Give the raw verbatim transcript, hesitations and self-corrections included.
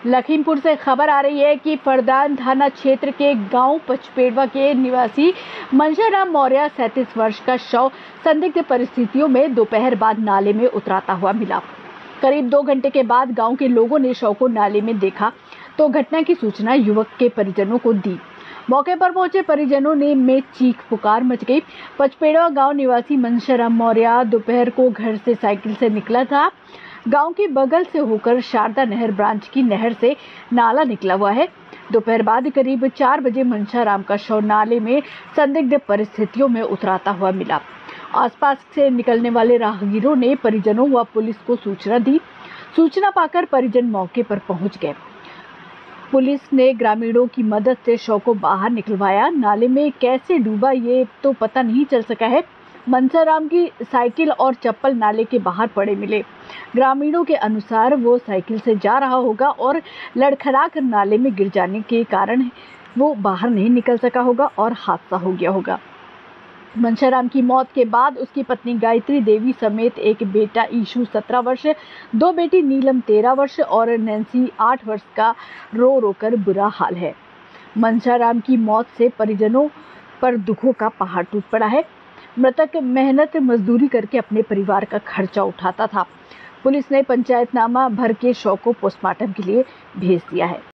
लखीमपुर से खबर आ रही है कि फरदान थाना क्षेत्र के गांव पचपेड़वा के निवासी मंशाराम मौर्य सैंतीस वर्ष का शव संदिग्ध परिस्थितियों में दोपहर बाद नाले में उतराता हुआ मिला। करीब दो घंटे के बाद गांव के लोगों ने शव को नाले में देखा तो घटना की सूचना युवक के परिजनों को दी। मौके पर पहुंचे परिजनों ने में चीख पुकार मच गई। पचपेड़वा गांव निवासी मंशाराम मौर्य दोपहर को घर से साइकिल से निकला था। गांव के बगल से होकर शारदा नहर ब्रांच की नहर से नाला निकला हुआ है। दोपहर बाद करीब चार बजे मंशाराम का शव नाले में संदिग्ध परिस्थितियों में उतराता हुआ मिला। आसपास से निकलने वाले राहगीरों ने परिजनों व पुलिस को सूचना दी। सूचना पाकर परिजन मौके पर पहुंच गए। पुलिस ने ग्रामीणों की मदद से शव को बाहर निकलवाया। नाले में कैसे डूबा ये तो पता नहीं चल सका है। मंशाराम की साइकिल और चप्पल नाले के बाहर पड़े मिले। ग्रामीणों के अनुसार वो साइकिल से जा रहा होगा और लड़खड़ा कर नाले में गिर जाने के कारण वो बाहर नहीं निकल सका होगा और हादसा हो गया होगा। मंशाराम की मौत के बाद उसकी पत्नी गायत्री देवी समेत एक बेटा ईशु सत्रह वर्ष, दो बेटी नीलम तेरह वर्ष और नैन्सी आठ वर्ष का रो रो कर बुरा हाल है। मंशाराम की मौत से परिजनों पर दुखों का पहाड़ टूट पड़ा है। मृतक मेहनत मजदूरी करके अपने परिवार का खर्चा उठाता था। पुलिस ने पंचायतनामा भर के शव को पोस्टमार्टम के लिए भेज दिया है।